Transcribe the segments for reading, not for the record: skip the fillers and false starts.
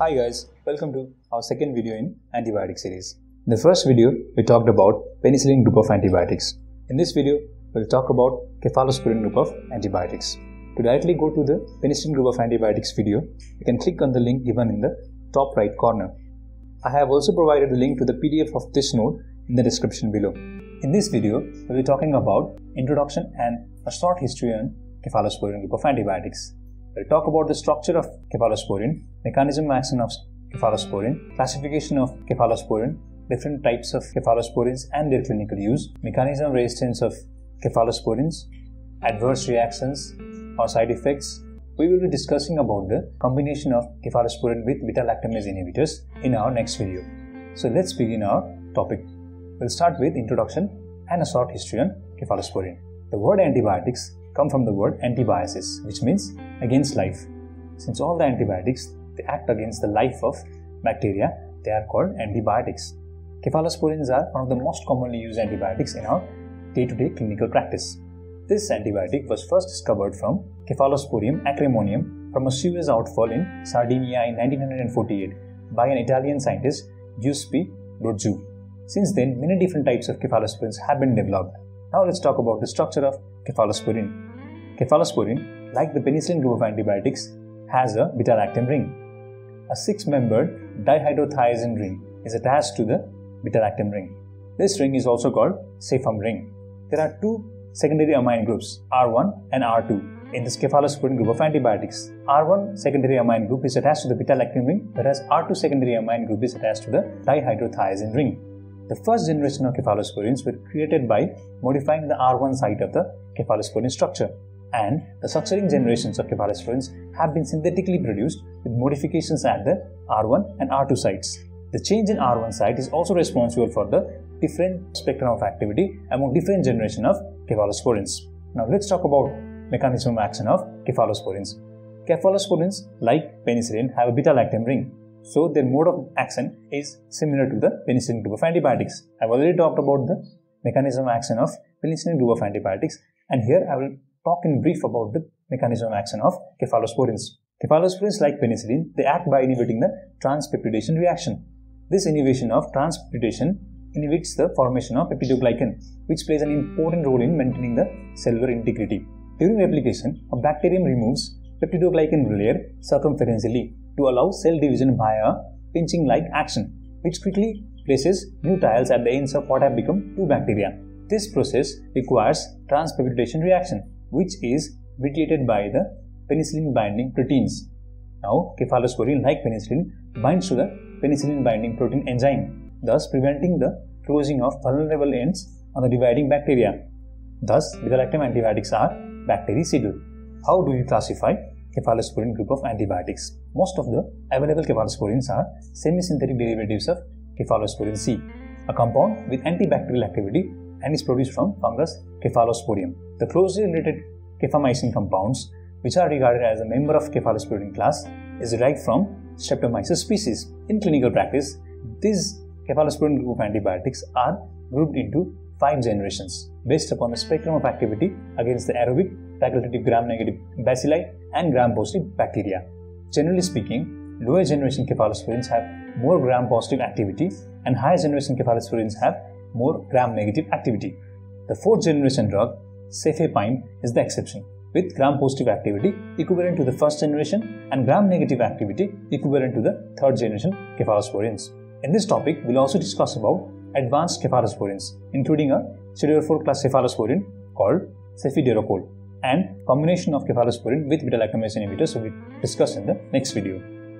Hi guys, welcome to our second video in antibiotic series. In the first video, we talked about penicillin group of antibiotics. In this video, we'll talk about cephalosporin group of antibiotics. To directly go to the penicillin group of antibiotics video, you can click on the link given in the top right corner. I have also provided the link to the PDF of this note in the description below. In this video, we'll be talking about introduction and a short history on cephalosporin group of antibiotics. We'll talk about the structure of cephalosporin, mechanism of action of cephalosporin, classification of cephalosporin, different types of cephalosporins and their clinical use, mechanism of resistance of cephalosporins, adverse reactions or side effects. We will be discussing about the combination of cephalosporin with beta-lactamase inhibitors in our next video. So let's begin our topic. We'll start with introduction and a short history on cephalosporin. The word antibiotics come from the word antibiosis, which means against life. Since all the antibiotics they act against the life of bacteria, they are called antibiotics. Cephalosporins are one of the most commonly used antibiotics in our day-to-day clinical practice. This antibiotic was first discovered from Cephalosporium acremonium from a sewage outfall in Sardinia in 1948 by an Italian scientist Giuseppe Rozzo. Since then, many different types of cephalosporins have been developed. Now let's talk about the structure of cephalosporin. Cephalosporin, like the penicillin group of antibiotics, has a beta-lactam ring. A 6-membered dihydrothiazine ring is attached to the beta-lactam ring. This ring is also called Cephem ring. There are two secondary amine groups, R1 and R2, in the cephalosporin group of antibiotics. R1 secondary amine group is attached to the beta-lactam ring, whereas R2 secondary amine group is attached to the dihydrothiazine ring. The first generation of cephalosporins were created by modifying the R1 site of the cephalosporin structure, and the succeeding generations of cephalosporins have been synthetically produced with modifications at the R1 and R2 sites. The change in R1 site is also responsible for the different spectrum of activity among different generations of cephalosporins. Now let's talk about mechanism of action of cephalosporins. Cephalosporins, like penicillin, have a beta-lactam ring. So their mode of action is similar to the penicillin group of antibiotics. I've already talked about the mechanism of action of penicillin group of antibiotics, and here I will talk in brief about the mechanism of action of cephalosporins. Cephalosporins, like penicillin, they act by inhibiting the transpeptidation reaction. This inhibition of transpeptidation inhibits the formation of peptidoglycan, which plays an important role in maintaining the cellular integrity. During replication, a bacterium removes peptidoglycan layer circumferentially to allow cell division via pinching-like action, which quickly places new tiles at the ends of what have become two bacteria. This process requires transpeptidation reaction, which is mediated by the penicillin binding proteins. Now, cephalosporin, like penicillin, binds to the penicillin binding protein enzyme, thus preventing the closing of vulnerable ends on the dividing bacteria. Thus, beta-lactam antibiotics are bactericidal. How do we classify cephalosporin group of antibiotics? Most of the available cephalosporins are semi-synthetic derivatives of cephalosporin C, a compound with antibacterial activity and is produced from fungus Cephalosporium. The closely related cephomycin compounds, which are regarded as a member of cephalosporin class, is derived from Streptomyces species. In clinical practice, these cephalosporin group of antibiotics are grouped into 5 generations based upon the spectrum of activity against the aerobic, facultative gram-negative bacilli and gram-positive bacteria. Generally speaking, lower generation cephalosporins have more gram-positive activity and higher generation cephalosporins have more gram-negative activity. The 4th generation drug, cefepime, is the exception, with gram-positive activity equivalent to the 1st generation and gram-negative activity equivalent to the 3rd generation cephalosporins. In this topic, we'll also discuss about advanced cephalosporins, including a pseudophore class cephalosporin called cefiderocol, and combination of cephalosporin with beta-lactamase inhibitors will be discussed in the next video.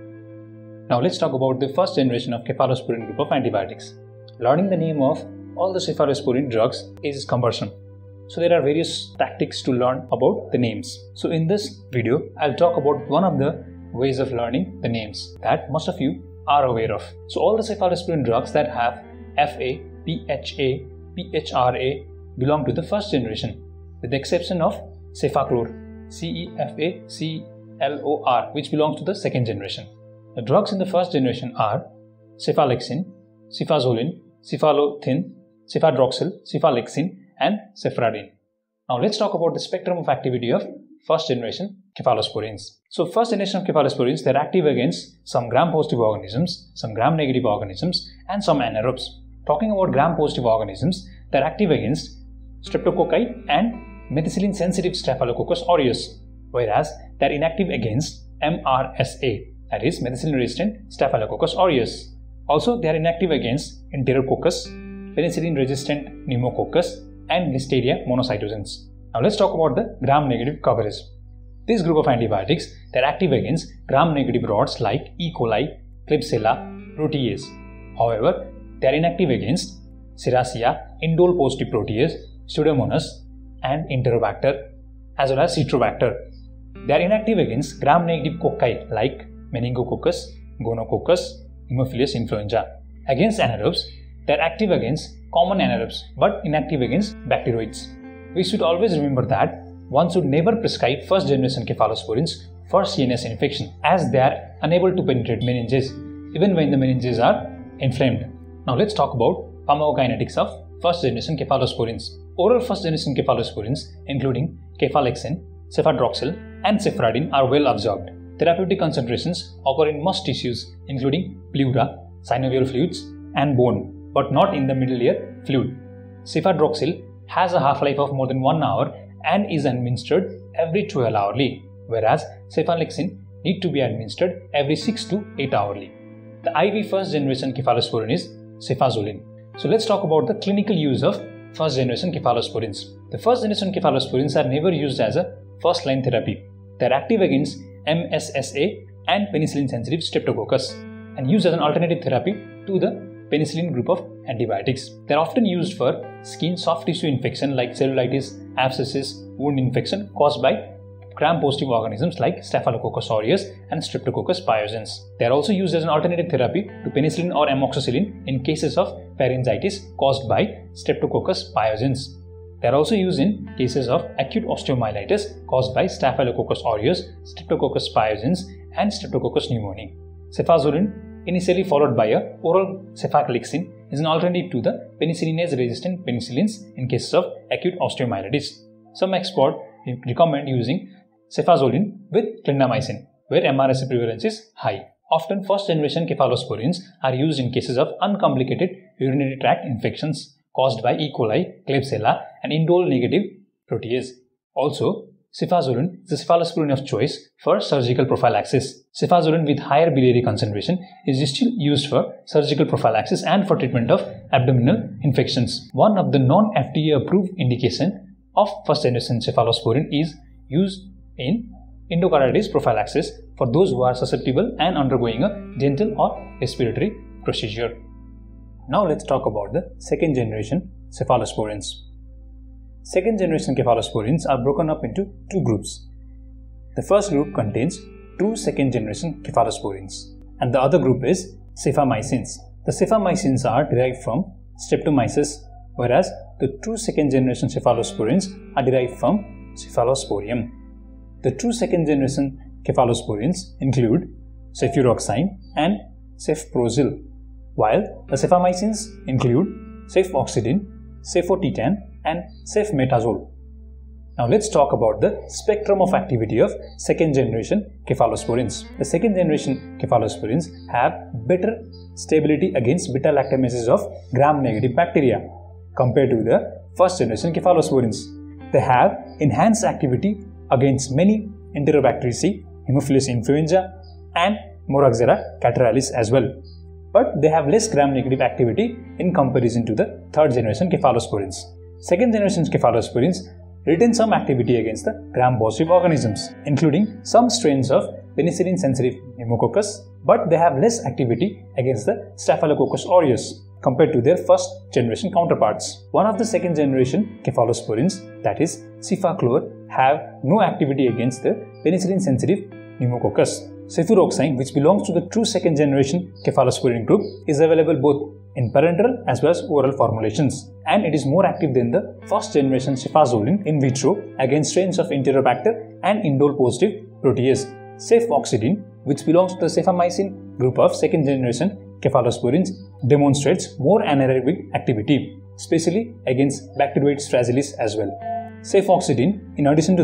Now let's talk about the first generation of cephalosporin group of antibiotics. Learning the name of all the cephalosporin drugs is cumbersome. So there are various tactics to learn about the names. So in this video, I'll talk about one of the ways of learning the names that most of you are aware of. So all the cephalosporin drugs that have FA, PHA, PHRA belong to the first generation, with the exception of cefaclor, CEFACLOR, which belongs to the second generation. The drugs in the first generation are cephalexin, cefazolin, cefalothin, cefadroxil, cephalexin, and cephradine. Now let's talk about the spectrum of activity of first generation cephalosporins. So first generation of cephalosporins, they're active against some gram-positive organisms, some gram-negative organisms, and some anaerobes. Talking about gram-positive organisms, they're active against streptococci and methicillin-sensitive Staphylococcus aureus, whereas they're inactive against MRSA, that is methicillin-resistant Staphylococcus aureus. Also, they are inactive against Enterococcus, penicillin-resistant Pneumococcus, and Listeria monocytogenes. Now let's talk about the gram-negative coverage. This group of antibiotics, they are active against gram-negative rods like E. coli, Klebsiella, Protease. However, they are inactive against Serratia, indole-positive Protease, Pseudomonas, and Enterobacter, as well as Citrobacter. They are inactive against gram-negative cocci like Meningococcus, Gonococcus, Haemophilus influenza. Against anaerobes, they are active against common anaerobes but inactive against bacteroids. We should always remember that one should never prescribe first generation cephalosporins for CNS infection, as they are unable to penetrate meninges even when the meninges are inflamed. Now let's talk about pharmacokinetics of first generation cephalosporins. Oral first generation cephalosporins including cefalexin, cefadroxil, and cephradine are well absorbed. Therapeutic concentrations occur in most tissues including pleura, synovial fluids, and bone, but not in the middle ear fluid. Cefadroxil has a half-life of more than 1 hour and is administered every 12 hourly, whereas cefalexin need to be administered every 6 to 8 hourly. The IV first generation cephalosporin is cefazolin. So let's talk about the clinical use of first generation cephalosporins. The first generation cephalosporins are never used as a first line therapy. They are active against MSSA and penicillin sensitive Streptococcus and used as an alternative therapy to the penicillin group of antibiotics. They are often used for skin soft tissue infection like cellulitis, abscesses, wound infection caused by gram-positive organisms like Staphylococcus aureus and Streptococcus pyogenes. They are also used as an alternative therapy to penicillin or amoxicillin in cases of pharyngitis caused by Streptococcus pyogenes. They are also used in cases of acute osteomyelitis caused by Staphylococcus aureus, Streptococcus pyogenes, and Streptococcus pneumoniae. Cefazolin, initially followed by a oral cefalexin, is an alternative to the penicillinase-resistant penicillins in cases of acute osteomyelitis. Some experts recommend using cefazolin with clindamycin, where MRSA prevalence is high. Often, first-generation cephalosporins are used in cases of uncomplicated urinary tract infections caused by E. coli, Klebsiella, and indole-negative protease. Also, cefazolin is the cephalosporin of choice for surgical prophylaxis. Cefazolin with higher biliary concentration is still used for surgical prophylaxis and for treatment of abdominal infections. One of the non-FDA approved indication of first-generation cephalosporin is used in endocarditis prophylaxis for those who are susceptible and undergoing a dental or respiratory procedure. Now let's talk about the second generation cephalosporins. Second generation cephalosporins are broken up into two groups. The first group contains two second generation cephalosporins and the other group is cefamycins. The cefamycins are derived from Streptomyces, whereas the two second generation cephalosporins are derived from Cephalosporium. The two second generation cephalosporins include cefuroxime and cefprozil, while the cefamycins include cefoxidin, cefotetan, and cefmetazole. Now let's talk about the spectrum of activity of second generation cephalosporins. The second generation cephalosporins have better stability against beta-lactamases of gram-negative bacteria compared to the first generation cephalosporins. They have enhanced activity against many Enterobacteriaceae, Haemophilus influenza, and Moraxera catarrhalis as well. But they have less gram-negative activity in comparison to the third generation cephalosporins. Second generation cephalosporins retain some activity against the gram-positive organisms, including some strains of penicillin-sensitive Pneumococcus, but they have less activity against the Staphylococcus aureus compared to their first generation counterparts. One of the second generation cephalosporins, that is cefaclor, have no activity against the penicillin-sensitive Pneumococcus. Cefuroxime, which belongs to the true second generation cephalosporin group, is available both in parenteral as well as oral formulations, and it is more active than the first generation cefazolin in vitro against strains of Enterobacter and indole-positive protease. Cefoxidin, which belongs to the cefamycin group of second generation cephalosporins, demonstrates more anaerobic activity, especially against Bacteroides fragilis as well. Cefoxidin, in addition to that,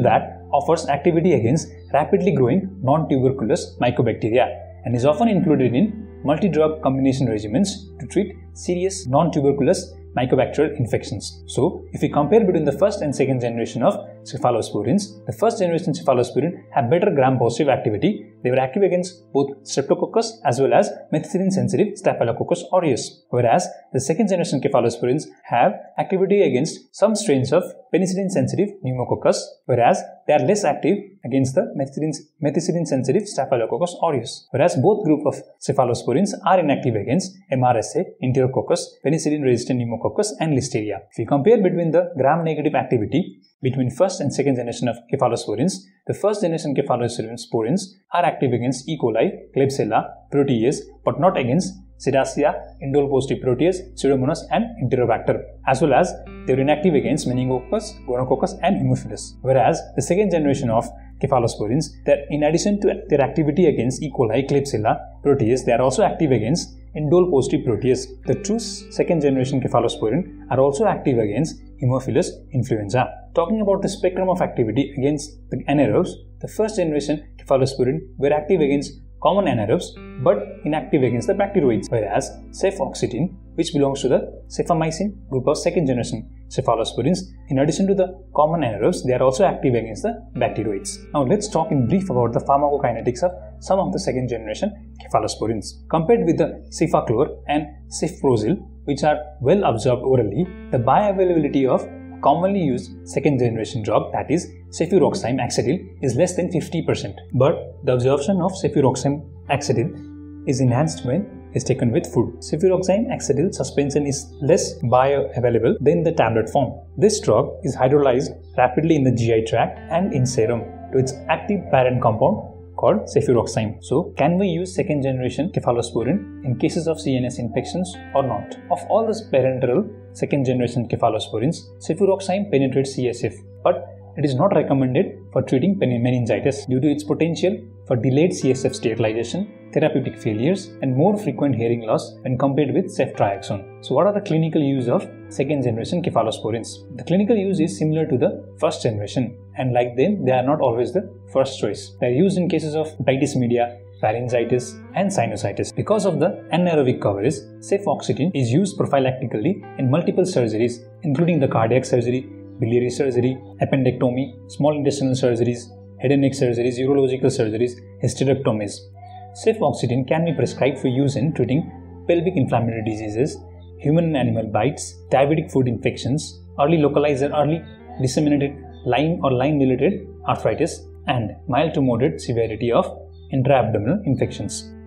offers activity against rapidly growing non-tuberculous mycobacteria and is often included in multi-drug combination regimens to treat serious non-tuberculous mycobacterial infections. So, if we compare between the first and second generation of cephalosporins, the first generation cephalosporin have better gram-positive activity. They were active against both Streptococcus as well as methicillin-sensitive Staphylococcus aureus, whereas the second generation cephalosporins have activity against some strains of penicillin-sensitive Pneumococcus, whereas they are less active against the methicillin-sensitive Staphylococcus aureus. Whereas both group of cephalosporins are inactive against MRSA, Enterococcus, penicillin-resistant Pneumococcus, and Listeria. If we compare between the gram-negative activity between first and second generation of cephalosporins, the first generation cephalosporins are active against E. coli, Klebsiella, Protease, but not against Psittacia, indole positive Protease, Pseudomonas, and Enterobacter, as well as they are inactive against Meningococcus, Gonococcus, and Haemophilus. Whereas the second generation of cephalosporins, that in addition to their activity against E. coli, Klebsiella, Protease, they are also active against indole positive Protease. The true second generation cephalosporin are also active against Haemophilus influenza. Talking about the spectrum of activity against the anaerobes, the first generation cephalosporin were active against common anaerobes but inactive against the bacteroids, whereas cefoxitin, which belongs to the cefamycin group of second generation cephalosporins, in addition to the common anaerobes, they are also active against the bacteroids. Now let's talk in brief about the pharmacokinetics of some of the second generation cephalosporins. Compared with the cefaclor and cefprozil, which are well absorbed orally, the bioavailability of commonly used second generation drug, that is cefuroxime acetyl, is less than 50%. But the absorption of cefuroxime acetyl is enhanced when is taken with food. Cefuroxime acetyl suspension is less bioavailable than the tablet form. This drug is hydrolyzed rapidly in the GI tract and in serum to its active parent compound called cefuroxime. So, can we use second generation cephalosporin in cases of CNS infections or not? Of all the parenteral second generation cephalosporins, cefuroxime penetrates CSF, but it is not recommended for treating meningitis due to its potential for delayed CSF sterilization, therapeutic failures, and more frequent hearing loss when compared with ceftriaxone. So, what are the clinical use of second generation cephalosporins? The clinical use is similar to the first generation, and like them, they are not always the first choice. They are used in cases of otitis media, pharyngitis, and sinusitis. Because of the anaerobic coverage, cefoxitin is used prophylactically in multiple surgeries, including the cardiac surgery, biliary surgery, appendectomy, small intestinal surgeries, head and neck surgeries, urological surgeries, hysterectomies. Cefoxitin can be prescribed for use in treating pelvic inflammatory diseases, human and animal bites, diabetic foot infections, early localized and early disseminated Lyme or Lyme-related arthritis, and mild to moderate severity of intra-abdominal infections.